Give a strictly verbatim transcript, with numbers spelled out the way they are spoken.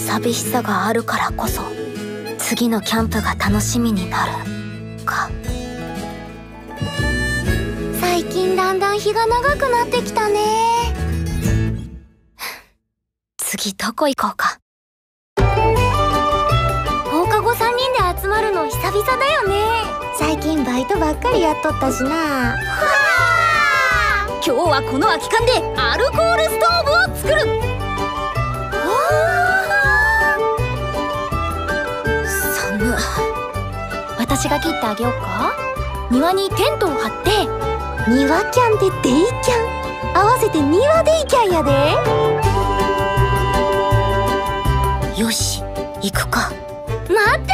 寂しさがあるからこそ次のキャンプが楽しみになるか。 最近だんだん日が長くなってきたね。 次どこ行こうか。 放課後さんにんで集まるの久々だよね。最近バイトばっかりやっとったしな。 今日はこの空き缶でアルコールストーブを作る。寒。 私が切ってあげようか。庭にテントを張って。庭キャンでデイキャン合わせて庭デイキャンやで。 よし、行くか。 待って、